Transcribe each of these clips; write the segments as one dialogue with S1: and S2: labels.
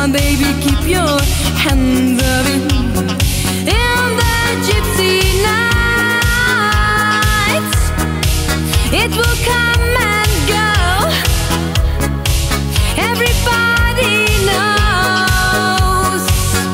S1: on, baby, keep your hands up in the gypsy nights. It will come and go. Everybody knows.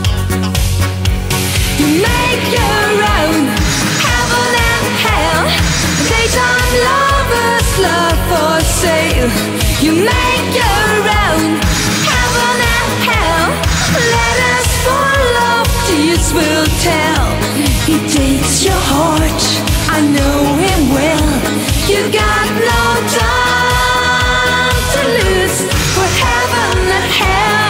S1: You make your own heaven and hell. Daytime lovers, love for sale. You make your own heaven and hell. Let us fall off, tears will tell. He takes your heart, I know him well. You got no time to lose for heaven and hell.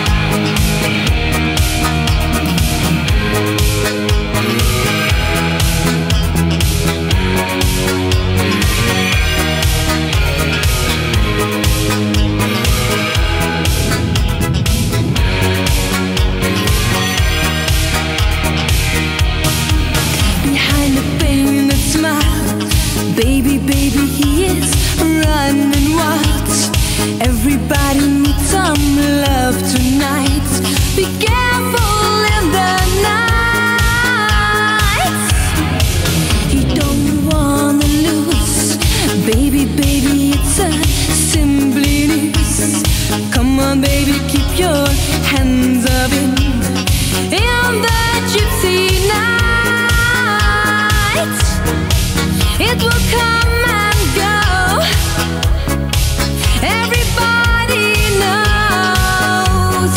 S1: Behind the painted smile, baby, baby, he is running wild. Everybody needs some love tonight. Be careful in the night. He don't wanna lose. Baby, baby, it's a simply news. Come on, baby, keep your hands up in the gypsy night. It will come and go. Everybody knows.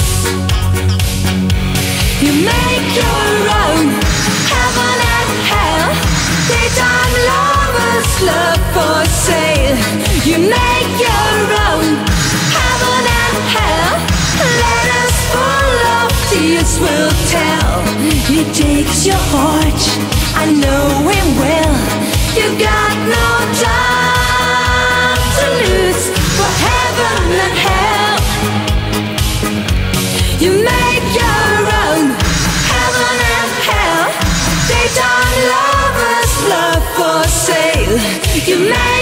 S1: You make your own heaven and hell. Daytime lovers, love for sale. You make your own heaven and hell. Let us fall off, tears will tell. He takes your heart, I know him well. You got no time to lose for heaven and hell. You make your own heaven and hell. Daytime lovers, love for sale. You make